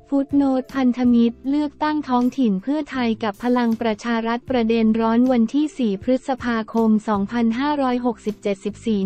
ฟุตโนตพันธมิตรเลือกตั้งท้องถิ่นเพื่อไทยกับพลังประชารัฐประเด็นร้อนวันที่ 4 พฤษภาคม 2567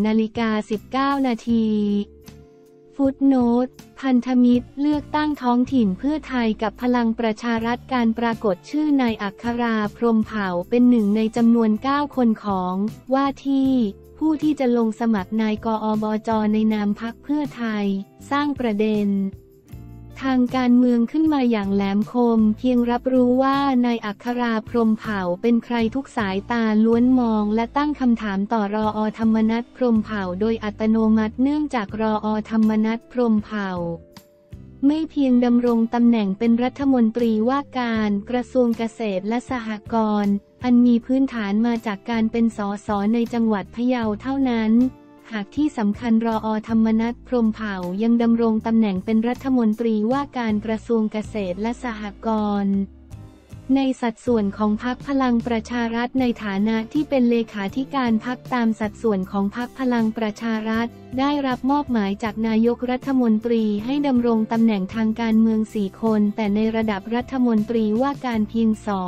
14:19 นาทีฟุตโนตพันธมิตรเลือกตั้งท้องถิ่นเพื่อไทยกับพลังประชารัฐการปรากฏชื่อนายอัครา พรหมเผ่าเป็นหนึ่งในจำนวน 9 คนของว่าที่ผู้ที่จะลงสมัครนายกอบจ.ในนามพรรคเพื่อไทยสร้างประเด็นทางการเมืองขึ้นมาอย่างแหลมคมเพียงรับรู้ว่านายอัครา พรหมเผ่าเป็นใครทุกสายตาล้วนมองและตั้งคำถามต่อรอ.ธรรมนัส พรหมเผ่าโดยอัตโนมัติเนื่องจากรอ.ธรรมนัส พรหมเผ่าไม่เพียงดำรงตำแหน่งเป็นรัฐมนตรีว่าการกระทรวงเกษตรและสหกรณ์อันมีพื้นฐานมาจากการเป็นสสในจังหวัดพะเยาเท่านั้นหากที่สำคัญรอ.ธรรมนัส พรหมเผ่ายังดำรงตำแหน่งเป็นรัฐมนตรีว่าการกระทรวงเกษตรและสหกรณ์ในสัดส่วนของพรรคพลังประชารัฐในฐานะที่เป็นเลขาธิการพรรคตามสัดส่วนของพรรคพลังประชารัฐได้รับมอบหมายจากนายกรัฐมนตรีให้ดำรงตำแหน่งทางการเมือง4 คนแต่ในระดับรัฐมนตรีว่าการเพียง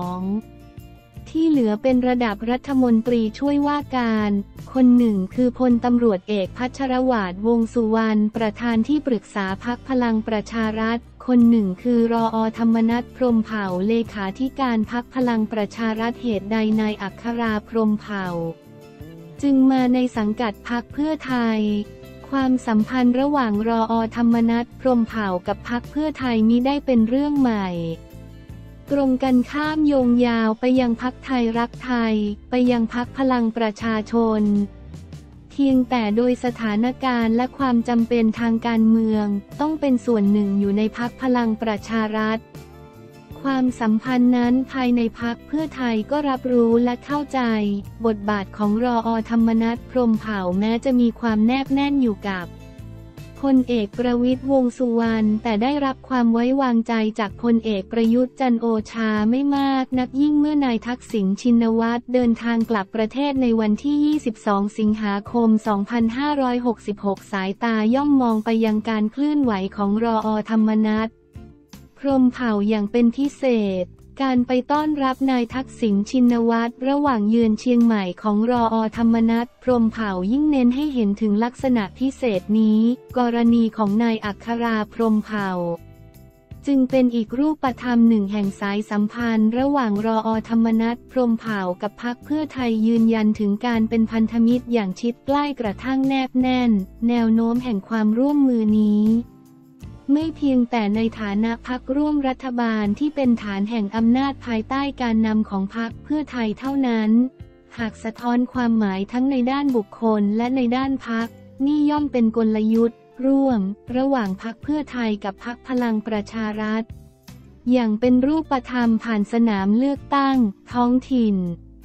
2ที่เหลือเป็นระดับรัฐมนตรีช่วยว่าการคนหนึ่งคือพลตำรวจเอกพัชรวาท วงษ์สุวรรณประธานที่ปรึกษาพรรคพลังประชารัฐคนหนึ่งคือรอ.ธรรมนัส พรหมเผ่าเลขาธิการพรรคพลังประชารัฐเหตุใดนายอัครา พรหมเผ่าจึงมาในสังกัดพรรคเพื่อไทยความสัมพันธ์ระหว่างรอ.ธรรมนัส พรหมเผ่ากับพรรคเพื่อไทยมิได้เป็นเรื่องใหม่ตรงกันข้ามโยงยาวไปยังพรรคไทยรักไทยไปยังพรรคพลังประชาชนเพียงแต่โดยสถานการณ์และความจำเป็นทางการเมืองต้องเป็นส่วนหนึ่งอยู่ในพรรคพลังประชารัฐความสัมพันธ์นั้นภายในพรรคเพื่อไทยก็รับรู้และเข้าใจบทบาทของรอ.ธรรมนัส พรหมเผ่าแม้จะมีความแนบแน่นอยู่กับพลเอกประวิตร วงษ์สุวรรณแต่ได้รับความไว้วางใจจากพลเอกประยุทธ์จันทร์โอชาไม่มากนักยิ่งเมื่อนายทักษิณชินวัตรเดินทางกลับประเทศในวันที่ 22 สิงหาคม 2566 สายตาย่อมมองไปยังการเคลื่อนไหวของรอ.ธรรมนัส พรหมเผ่าอย่างเป็นพิเศษการไปต้อนรับนายทักษิณชินวัตรระหว่างเยือนเชียงใหม่ของรอ.ธรรมนัส พรหมเผ่ายิ่งเน้นให้เห็นถึงลักษณะพิเศษนี้กรณีของนายอัครา พรหมเผ่าจึงเป็นอีกรูปธรรมหนึ่งแห่งสายสัมพันธ์ระหว่างรอ.ธรรมนัส พรหมเผ่ากับพรรคเพื่อไทยยืนยันถึงการเป็นพันธมิตรอย่างชิดใกล้กระทั่งแนบแน่นแนวโน้มแห่งความร่วมมือนี้ไม่เพียงแต่ในฐานะพรรคร่วมรัฐบาลที่เป็นฐานแห่งอำนาจภายใต้การนำของพรรคเพื่อไทยเท่านั้นหากสะท้อนความหมายทั้งในด้านบุคคลและในด้านพรรคนี่ย่อมเป็นกลยุทธ์ร่วมระหว่างพรรคเพื่อไทยกับพรรคพลังประชารัฐอย่างเป็นรูปธรรมผ่านสนามเลือกตั้งท้องถิ่น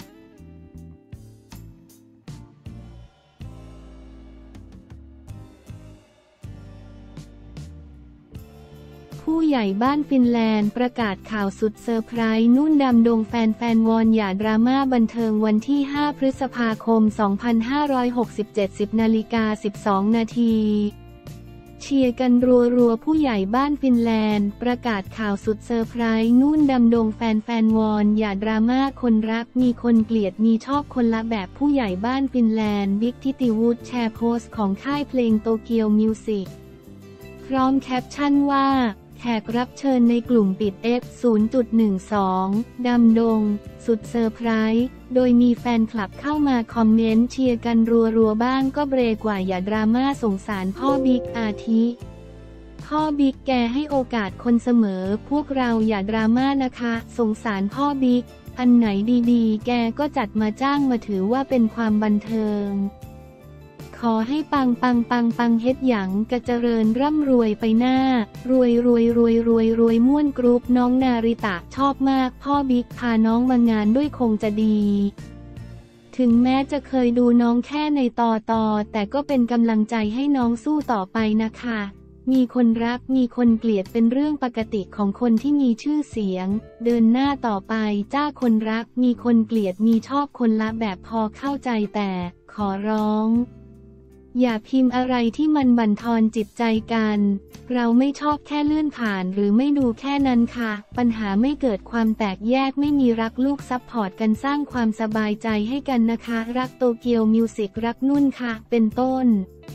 ผู้ใหญ่บ้านฟินแลนด์ประกาศข่าวสุดเซอร์ไพรส์นุ่นดำดงแฟนวอนอย่าดราม่าบันเทิงวันที่ 5 พฤษภาคม 2567 10:12 นาทีเชียร์กันรัวผู้ใหญ่บ้านฟินแลนด์ประกาศข่าวสุดเซอร์ไพรส์นุ่นดำดงแฟนวอนอย่าดราม่าคนรักมีคนเกลียดมีชอบคนละแบบผู้ใหญ่บ้านฟินแลนด์บิ๊กทิติวุฒิแชร์โพสต์ของค่ายเพลงโตเกียวมิวสิกพร้อมแคปชั่นว่าแขกรับเชิญในกลุ่มปิด F0.12 ดำดงสุดเซอร์ไพรส์โดยมีแฟนคลับเข้ามาคอมเมนต์เชียร์กันรัวบ้างก็เบรกว่าอย่าดราม่าสงสารพ่อบิ๊กอาทิพ่อบิ๊กแกให้โอกาสคนเสมอพวกเราอย่าดราม่านะคะสงสารพ่อบิ๊กอันไหนดีๆแกก็จัดมาจ้างมาถือว่าเป็นความบันเทิงขอให้ปังเฮ็ดหยังกระเจริญร่ำรวยไปหน้ารวยม่วนกรุ๊ปน้องนาริตะชอบมากพ่อบิ๊กพาน้องมางานด้วยคงจะดีถึงแม้จะเคยดูน้องแค่ในตอแต่ก็เป็นกำลังใจให้น้องสู้ต่อไปนะคะมีคนรักมีคนเกลียดเป็นเรื่องปกติของคนที่มีชื่อเสียงเดินหน้าต่อไปจ้าคนรักมีคนเกลียดมีชอบคนละแบบพอเข้าใจแต่ขอร้องอย่าพิมพ์อะไรที่มันบั่นทอนจิตใจกันเราไม่ชอบแค่เลื่อนผ่านหรือไม่ดูแค่นั้นค่ะปัญหาไม่เกิดความแตกแยกไม่มีรักลูกซัพพอร์ตกันสร้างความสบายใจให้กันนะคะรักโตเกียวมิวสิกรักนุ่นค่ะเป็นต้น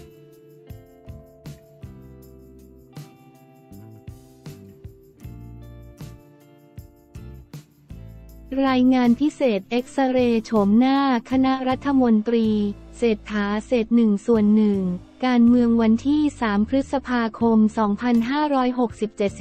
รายงานพิเศษเอ็กซเรย์โฉมหน้าคณะรัฐมนตรีเศรษฐาเศษ1/1การเมืองวันที่3 พฤษภาคม 2567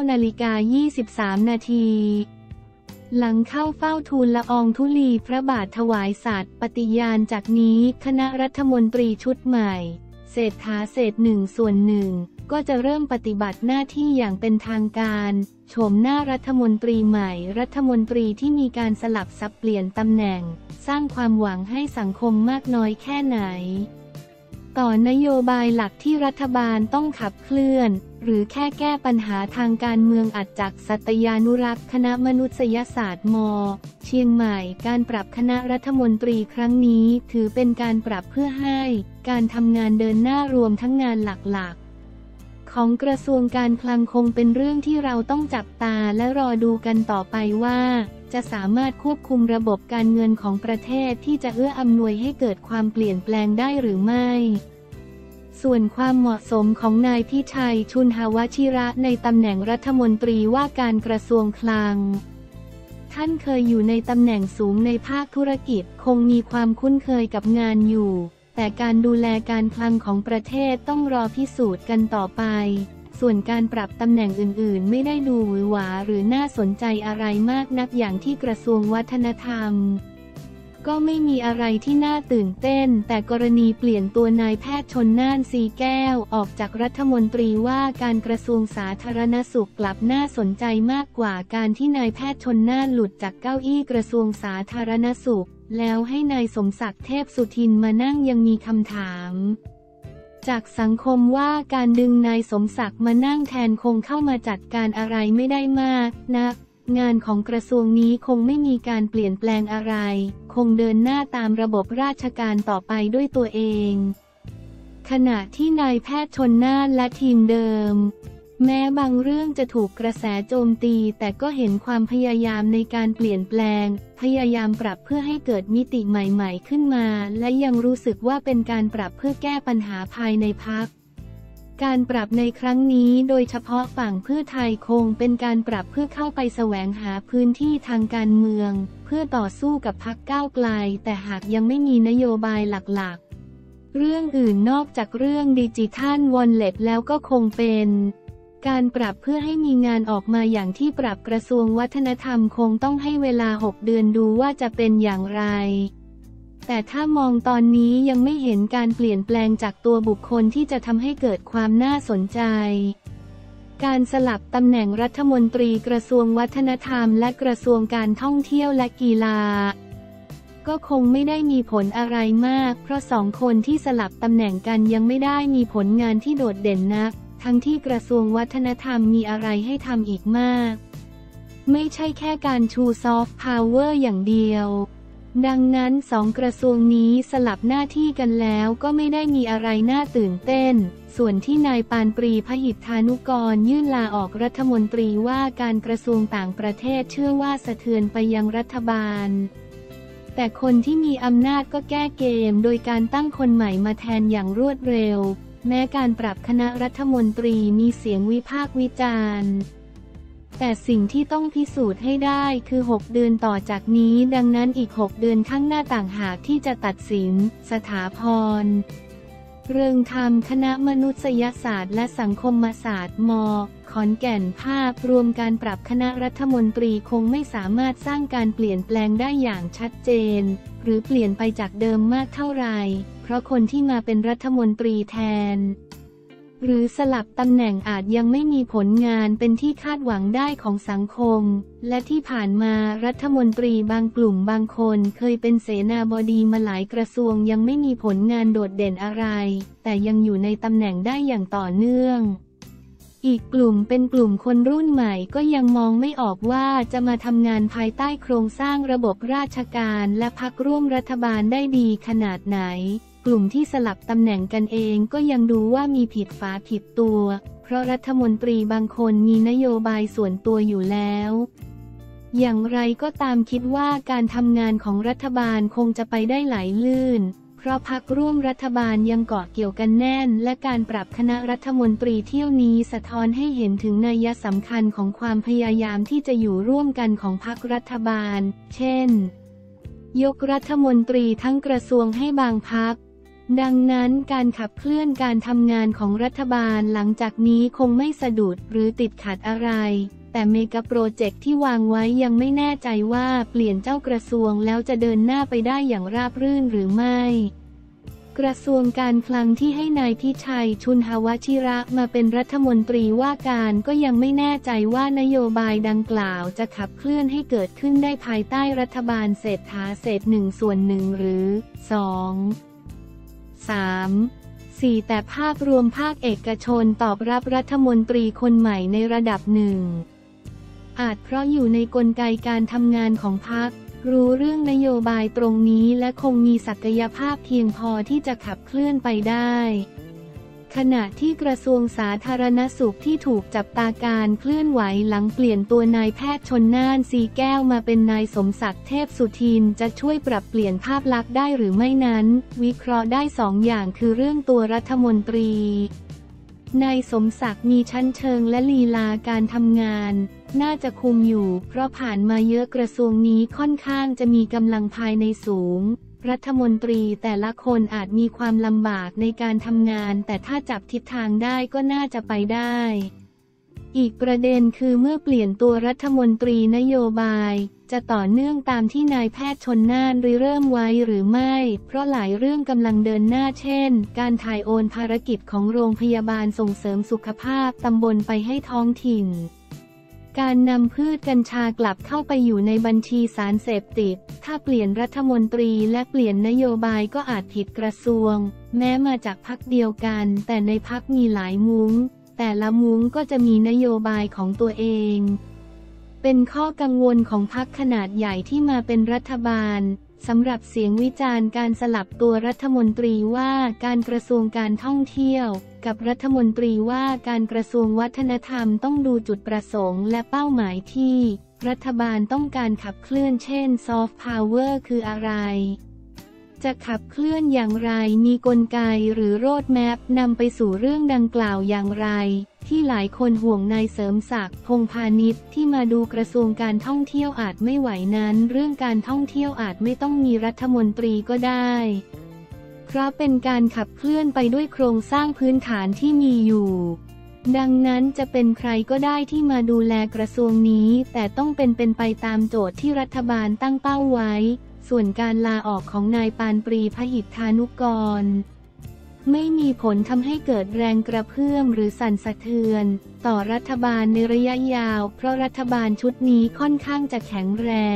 19:23 นาทีหลังเข้าเฝ้าทูลละอองธุลีพระบาทถวายสัตย์ปฏิญาณจากนี้คณะรัฐมนตรีชุดใหม่เศรษฐาเศษ1/1ก็จะเริ่มปฏิบัติหน้าที่อย่างเป็นทางการโฉมหน้ารัฐมนตรีใหม่รัฐมนตรีที่มีการสลับสับเปลี่ยนตำแหน่งสร้างความหวังให้สังคมมากน้อยแค่ไหนต่อนโยบายหลักที่รัฐบาลต้องขับเคลื่อนหรือแค่แก้ปัญหาทางการเมืองอัดจักสัตยานุรักษ์คณะมนุษยศาสตร์ม.เชียงใหม่การปรับคณะรัฐมนตรีครั้งนี้ถือเป็นการปรับเพื่อให้การทำงานเดินหน้ารวมทั้งงานหลักๆของกระทรวงการคลังคงเป็นเรื่องที่เราต้องจับตาและรอดูกันต่อไปว่าจะสามารถควบคุมระบบการเงินของประเทศที่จะเอื้ออำนวยให้เกิดความเปลี่ยนแปลงได้หรือไม่ส่วนความเหมาะสมของนายพิชัยชุนหวชิระในตำแหน่งรัฐมนตรีว่าการกระทรวงคลังท่านเคยอยู่ในตำแหน่งสูงในภาคธุรกิจคงมีความคุ้นเคยกับงานอยู่แต่การดูแลการคลังของประเทศต้องรอพิสูจน์กันต่อไปส่วนการปรับตำแหน่งอื่นๆไม่ได้ดูหวือหวาหรือน่าสนใจอะไรมากนักอย่างที่กระทรวงวัฒนธรรมก็ไม่มีอะไรที่น่าตื่นเต้นแต่กรณีเปลี่ยนตัวนายแพทย์ชลน่านสีแก้วออกจากรัฐมนตรีว่าการกระทรวงสาธารณสุขกลับน่าสนใจมากกว่าการที่นายแพทย์ชลน่านหลุดจากเก้าอี้กระทรวงสาธารณสุขแล้วให้นายสมศักดิ์เทพสุทินมานั่งยังมีคำถามจากสังคมว่าการดึงนายสมศักดิ์มานั่งแทนคงเข้ามาจัดการอะไรไม่ได้มากนักงานของกระทรวงนี้คงไม่มีการเปลี่ยนแปลงอะไรคงเดินหน้าตามระบบราชการต่อไปด้วยตัวเองขณะที่นายแพทย์ชลน่านและทีมเดิมแม้บางเรื่องจะถูกกระแสโจมตีแต่ก็เห็นความพยายามในการเปลี่ยนแปลงพยายามปรับเพื่อให้เกิดมิติใหม่ๆขึ้นมาและยังรู้สึกว่าเป็นการปรับเพื่อแก้ปัญหาภายในพรรคการปรับในครั้งนี้โดยเฉพาะฝั่งเพื่อไทยคงเป็นการปรับเพื่อเข้าไปแสวงหาพื้นที่ทางการเมืองเพื่อต่อสู้กับพรรคก้าวไกลแต่หากยังไม่มีนโยบายหลักๆเรื่องอื่นนอกจากเรื่องดิจิทัลวอลเล็ตแล้วก็คงเป็นการปรับเพื่อให้มีงานออกมาอย่างที่ปรับกระทรวงวัฒนธรรมคงต้องให้เวลา6 เดือนดูว่าจะเป็นอย่างไรแต่ถ้ามองตอนนี้ยังไม่เห็นการเปลี่ยนแปลงจากตัวบุคคลที่จะทำให้เกิดความน่าสนใจการสลับตำแหน่งรัฐมนตรีกระทรวงวัฒนธรรมและกระทรวงการท่องเที่ยวและกีฬาก็คงไม่ได้มีผลอะไรมากเพราะ2 คนที่สลับตำแหน่งกันยังไม่ได้มีผลงานที่โดดเด่นนักทั้งที่กระทรวงวัฒนธรรมมีอะไรให้ทำอีกมากไม่ใช่แค่การชูซอฟต์พาวเวอร์อย่างเดียวดังนั้น2 กระทรวงนี้สลับหน้าที่กันแล้วก็ไม่ได้มีอะไรน่าตื่นเต้นส่วนที่นายปานปรีพหิทธานุกรยื่นลาออกรัฐมนตรีว่าการกระทรวงต่างประเทศเชื่อว่าสะเทือนไปยังรัฐบาลแต่คนที่มีอำนาจก็แก้เกมโดยการตั้งคนใหม่มาแทนอย่างรวดเร็วแม้การปรับคณะรัฐมนตรีมีเสียงวิพากษ์วิจารณ์แต่สิ่งที่ต้องพิสูจน์ให้ได้คือ6 เดือนต่อจากนี้ดังนั้นอีก6 เดือนข้างหน้าต่างหากที่จะตัดสินสถาพรเริงธรรมคณะมนุษยศาสตร์และสังคมศาสตร์ม.ขอนแก่นภาพรวมการปรับคณะรัฐมนตรีคงไม่สามารถสร้างการเปลี่ยนแปลงได้อย่างชัดเจนหรือเปลี่ยนไปจากเดิมมากเท่าไหร่เพราะคนที่มาเป็นรัฐมนตรีแทนหรือสลับตำแหน่งอาจยังไม่มีผลงานเป็นที่คาดหวังได้ของสังคมและที่ผ่านมารัฐมนตรีบางกลุ่มบางคนเคยเป็นเสนาบดีมาหลายกระทรวงยังไม่มีผลงานโดดเด่นอะไรแต่ยังอยู่ในตำแหน่งได้อย่างต่อเนื่องอีกกลุ่มเป็นกลุ่มคนรุ่นใหม่ก็ยังมองไม่ออกว่าจะมาทำงานภายใต้โครงสร้างระบบราชการและพรรคร่วมรัฐบาลได้ดีขนาดไหนกลุ่มที่สลับตำแหน่งกันเองก็ยังดูว่ามีผิดฝาผิดตัวเพราะรัฐมนตรีบางคนมีนโยบายส่วนตัวอยู่แล้วอย่างไรก็ตามคิดว่าการทำงานของรัฐบาลคงจะไปได้ไหลลื่นเพราะพรรคร่วมรัฐบาลยังเกาะเกี่ยวกันแน่นและการปรับคณะรัฐมนตรีเที่ยวนี้สะท้อนให้เห็นถึงนัยสำคัญของความพยายามที่จะอยู่ร่วมกันของพรรครัฐบาลเช่นยกรัฐมนตรีทั้งกระทรวงให้บางพรรคดังนั้นการขับเคลื่อนการทำงานของรัฐบาลหลังจากนี้คงไม่สะดุดหรือติดขัดอะไรแต่เมกะโปรเจกต์ที่วางไว้ยังไม่แน่ใจว่าเปลี่ยนเจ้ากระทรวงแล้วจะเดินหน้าไปได้อย่างราบรื่นหรือไม่กระทรวงการคลังที่ให้นายพิชัยชุนหวชิระมาเป็นรัฐมนตรีว่าการก็ยังไม่แน่ใจว่านโยบายดังกล่าวจะขับเคลื่อนให้เกิดขึ้นได้ภายใต้รัฐบาลเศรษฐาเศษ1/1หรือ 2 3 4แต่ภาพรวมภาคเอกชนตอบรับรัฐมนตรีคนใหม่ในระดับหนึ่งอาจเพราะอยู่ในกลไกการทำงานของพรรครู้เรื่องนโยบายตรงนี้และคงมีศักยภาพเพียงพอที่จะขับเคลื่อนไปได้ขณะที่กระทรวงสาธารณสุขที่ถูกจับตาการเคลื่อนไหวหลังเปลี่ยนตัวนายแพทย์ชลน่านสีแก้วมาเป็นนายสมศักดิ์เทพสุทินจะช่วยปรับเปลี่ยนภาพลักษณ์ได้หรือไม่นั้นวิเคราะห์ได้2 อย่างคือเรื่องตัวรัฐมนตรีนายสมศักดิ์มีชั้นเชิงและลีลาการทำงานน่าจะคุมอยู่เพราะผ่านมาเยอะกระทรวงนี้ค่อนข้างจะมีกำลังภายในสูงรัฐมนตรีแต่ละคนอาจมีความลำบากในการทำงานแต่ถ้าจับทิศทางได้ก็น่าจะไปได้อีกประเด็นคือเมื่อเปลี่ยนตัวรัฐมนตรีนโยบายจะต่อเนื่องตามที่นายแพทย์ชลน่านริเริ่มไว้หรือไม่เพราะหลายเรื่องกำลังเดินหน้าเช่นการถ่ายโอนภารกิจของโรงพยาบาลส่งเสริมสุขภาพตำบลไปให้ท้องถิ่นการนำพืชกัญชากลับเข้าไปอยู่ในบัญชีสารเสพติดถ้าเปลี่ยนรัฐมนตรีและเปลี่ยนนโยบายก็อาจผิดกระทรวงแม้มาจากพรรคเดียวกันแต่ในพรรคมีหลายมุ้งแต่ละมุ้งก็จะมีนโยบายของตัวเองเป็นข้อกังวลของพรรคขนาดใหญ่ที่มาเป็นรัฐบาลสำหรับเสียงวิจารณ์การสลับตัวรัฐมนตรีว่าการกระทรวงการท่องเที่ยวกับรัฐมนตรีว่าการกระทรวงวัฒนธรรมต้องดูจุดประสงค์และเป้าหมายที่รัฐบาลต้องการขับเคลื่อนเช่นซอฟต์พาวเวอร์คืออะไรจะขับเคลื่อนอย่างไรมีกลไกหรือโรดแมพนำไปสู่เรื่องดังกล่าวอย่างไรที่หลายคนห่วงนายเสริมศักดิ์พงษ์พาณิชย์ที่มาดูกระทรวงการท่องเที่ยวอาจไม่ไหวนั้นเรื่องการท่องเที่ยวอาจไม่ต้องมีรัฐมนตรีก็ได้เพราะเป็นการขับเคลื่อนไปด้วยโครงสร้างพื้นฐานที่มีอยู่ดังนั้นจะเป็นใครก็ได้ที่มาดูแลกระทรวงนี้แต่ต้องเป็นไปตามโจทย์ที่รัฐบาลตั้งเป้าไว้ส่วนการลาออกของนายปานปรีพหิทธานุกรไม่มีผลทำให้เกิดแรงกระเพื่อมหรือสั่นสะเทือนต่อรัฐบาลในระยะยาวเพราะรัฐบาลชุดนี้ค่อนข้างจะแข็งแรง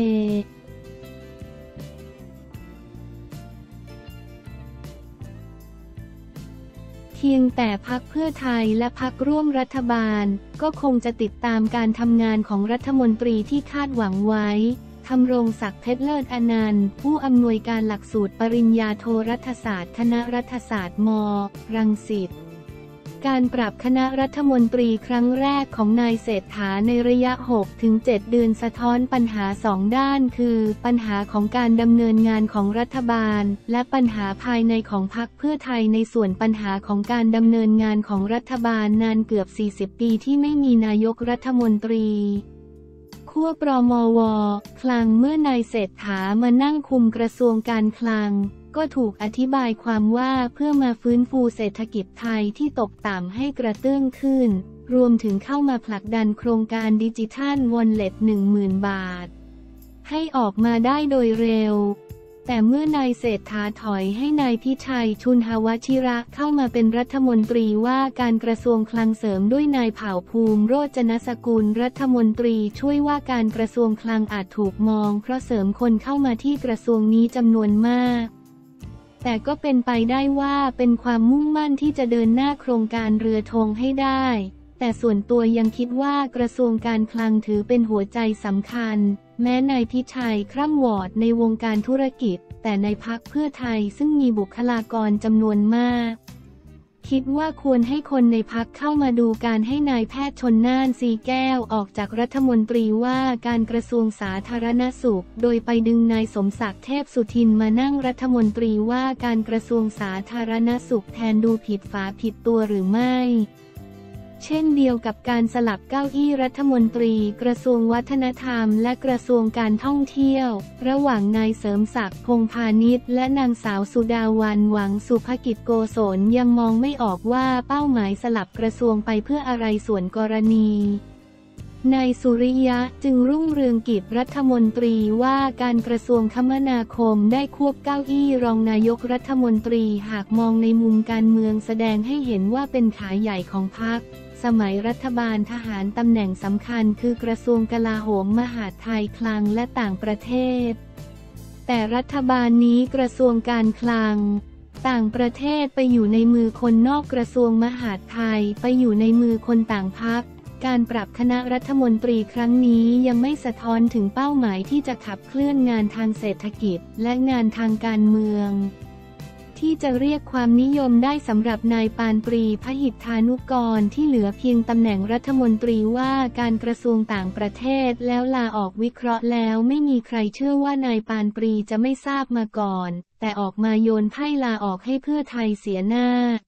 เพียงแต่พรรคเพื่อไทยและพรรคร่วมรัฐบาลก็คงจะติดตามการทำงานของรัฐมนตรีที่คาดหวังไว้ธำรงศักดิ์เพชรเลิศอนันต์ผู้อำนวยการหลักสูตรปริญญาโทรัฐศาสตร์คณะรัฐศาสตร์ม.รังสิตการปรับคณะรัฐมนตรีครั้งแรกของนายเศรษฐาในระยะ 6-7 เดือนสะท้อนปัญหา2 ด้านคือปัญหาของการดำเนินงานของรัฐบาลและปัญหาภายในของพรรคเพื่อไทยในส่วนปัญหาของการดำเนินงานของรัฐบาลนานเกือบ40 ปีที่ไม่มีนายกรัฐมนตรีขั้วปรมว.คลังเมื่อนายเศรษฐามานั่งคุมกระทรวงการคลังก็ถูกอธิบายความว่าเพื่อมาฟื้นฟูเศรษฐกิจไทยที่ตกต่ำให้กระเตื้องขึ้นรวมถึงเข้ามาผลักดันโครงการดิจิทัลวอลเล็ต 10,000 บาทให้ออกมาได้โดยเร็วแต่เมื่อนายเศรษฐาถอยให้นายพิชัยชุนหวชิระเข้ามาเป็นรัฐมนตรีว่าการกระทรวงคลังเสริมด้วยนายเผ่าภูมิโรจนสกุลรัฐมนตรีช่วยว่าการกระทรวงคลังอาจถูกมองเพราะเสริมคนเข้ามาที่กระทรวงนี้จำนวนมากแต่ก็เป็นไปได้ว่าเป็นความมุ่งมั่นที่จะเดินหน้าโครงการเรือธงให้ได้แต่ส่วนตัวยังคิดว่ากระทรวงการคลังถือเป็นหัวใจสำคัญแม้นายพิชัยคร่ำวอร์ดในวงการธุรกิจแต่ในพรรคเพื่อไทยซึ่งมีบุคลากรจำนวนมากคิดว่าควรให้คนในพรรคเข้ามาดูการให้นายแพทย์ชลน่านสีแก้วออกจากรัฐมนตรีว่าการกระทรวงสาธารณสุขโดยไปดึงนายสมศักดิ์เทพสุทินมานั่งรัฐมนตรีว่าการกระทรวงสาธารณสุขแทนดูผิดฝาผิดตัวหรือไม่เช่นเดียวกับการสลับเก้าอี้รัฐมนตรีกระทรวงวัฒนธรรมและกระทรวงการท่องเที่ยวระหว่างนายเสริมศักดิ์พงษ์พาณิชย์และนางสาวสุดาวันหวังสุภกิจโกศลยังมองไม่ออกว่าเป้าหมายสลับกระทรวงไปเพื่ออะไรส่วนกรณีนายสุริยะจึงรุ่งเรืองกิจรัฐมนตรีว่าการกระทรวงคมนาคมได้ควบเก้าอี้รองนายกรัฐมนตรีหากมองในมุมการเมืองแสดงให้เห็นว่าเป็นขาใหญ่ของพรรคสมัยรัฐบาลทหารตำแหน่งสำคัญคือกระทรวงกลาโหมมหาดไทยคลังและต่างประเทศแต่รัฐบาลนี้กระทรวงการคลังต่างประเทศไปอยู่ในมือคนนอกกระทรวงมหาดไทยไปอยู่ในมือคนต่างพรรคการปรับคณะรัฐมนตรีครั้งนี้ยังไม่สะท้อนถึงเป้าหมายที่จะขับเคลื่อนงานทางเศรษฐกิจและงานทางการเมืองที่จะเรียกความนิยมได้สำหรับนายปานปรีพหิทธานุกรที่เหลือเพียงตำแหน่งรัฐมนตรีว่าการกระทรวงต่างประเทศแล้วลาออกวิเคราะห์แล้วไม่มีใครเชื่อว่านายปานปรีจะไม่ทราบมาก่อนแต่ออกมาโยนไพ่ลาออกให้เพื่อไทยเสียหน้า